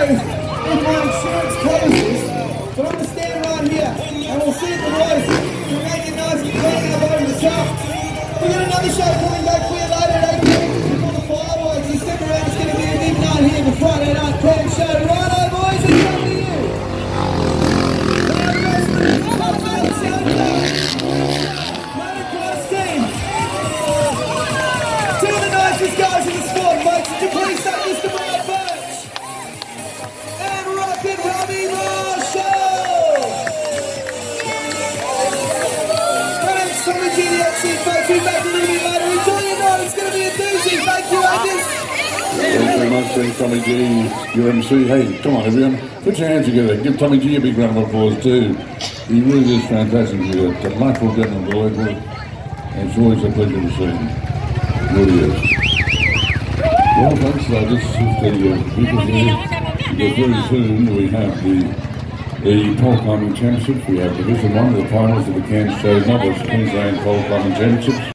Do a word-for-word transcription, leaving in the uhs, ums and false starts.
if my insurance covers this, but I'm going to stand right here and we'll see if the boys can make it nice and clean up over the top. We've got another show coming back for you later at eight p m before the fireworks. You stick around, it's going to be a big night here for Friday Night Prank Show. Righto, boys, it's up to you. Two of the nicest guys in the sport, mate. Could you please say Mister Brad Birch and Rocket Robbie Marshall? My name's Tommy G, the X C, folks. We'll be back a little bit later. Enjoy your night. It's going to be a doozy. Thank you, Agnes. Thanks very much, thanks Tommy G, your M C. Hey, come on everyone, put your hands together. Give Tommy G a big round of applause too. He really is fantastic. He's a delightful gentleman to work with. And it's always a pleasure to see him. It really is. Well, folks, uh, this is the uh, people here. Because very soon we have the the pole climbing championships. We have Division One, the finals of the Cairns Show Novice Queensland Pole Climbing Championships.